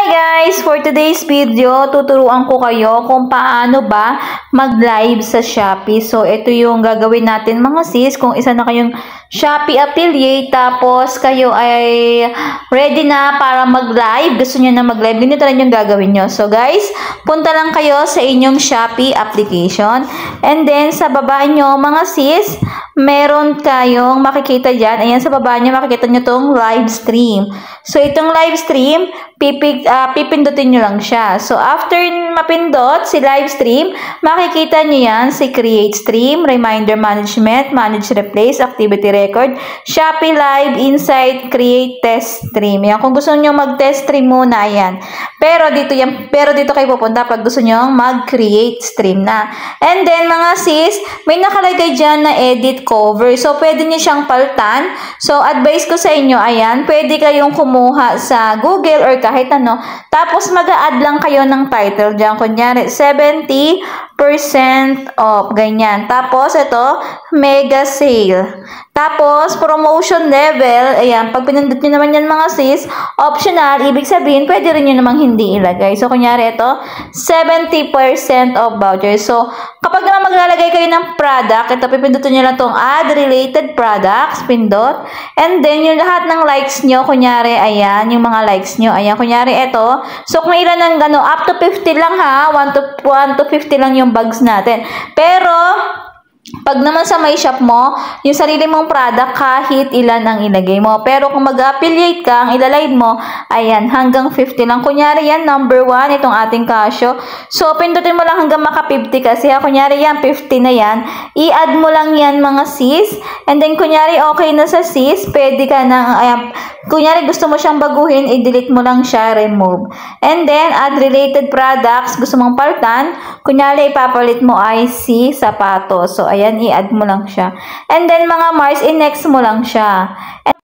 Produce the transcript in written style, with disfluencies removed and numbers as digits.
Hi guys! For today's video, tuturuan ko kayo kung paano ba mag-live sa Shopee. So, ito yung gagawin natin mga sis. Kung isa na kayong Shopee affiliate, tapos kayo ay ready na para mag-live, gusto nyo na mag-live, ganito rin yung gagawin nyo. So guys, punta lang kayo sa inyong Shopee application. And then, sa baba nyo mga sis, meron kayong makikita dyan. Ayan, sa baba nyo, makikita nyo tong live stream. So, itong live stream, pipindutin nyo lang siya. So, after mapindot si live stream, makikita nyo yan si create stream, reminder management, manage replace, activity record, Shopee live, insight, create test stream. Yan, kung gusto nyo mag-test stream muna, ayan. Pero dito kayo pupunta pag gusto nyo mag-create stream na. And then, mga sis, may nakalagay dyan na edit cover. So, pwede nyo siyang paltan. So, advice ko sa inyo, ayan, pwede kayong kumuha sa Google or kahit ano. Tapos, mag-a-add lang kayo ng title dyan. Kunyari, 70% off. Ganyan. Tapos, ito, mega sale. Tapos, promotion level. Ayan, pag pinindot nyo naman yan mga sis, optional, ibig sabihin, pwede rin nyo namang hindi ilagay. So, kunyari ito, 70% off voucher. So, kapag naman maglalagay kayo ng product, ito, pipindutin nyo lang itong add related products, pindot. And then, yung lahat ng likes nyo, kunyari, ayan, yung mga likes nyo, ayan, kunyari ito. So, kung ilan ng gano, up to 50 lang ha, 1 to 50 lang yung bags natin. Pero, pag naman sa may shop mo, yung sarili mong product, kahit ilan ang ilagay mo. Pero kung mag-affiliate ka, ang ilalive mo, ayan, hanggang 50 lang. Kunyari yan, number 1, itong ating Casio. So, pindutin mo lang hanggang maka 50 kasi. Kunyari yan, 50 na yan. I-add mo lang yan mga sis. And then, kunyari okay na sa sis, pwede ka na, ayan, kunyari gusto mo siyang baguhin, i-delete mo lang siya, remove. And then, add related products, gusto mong paltan, kunyari ipapalit mo ay si sapatos. So, ayan, i-add mo lang siya. And then, mga Mars, i-next mo lang siya. And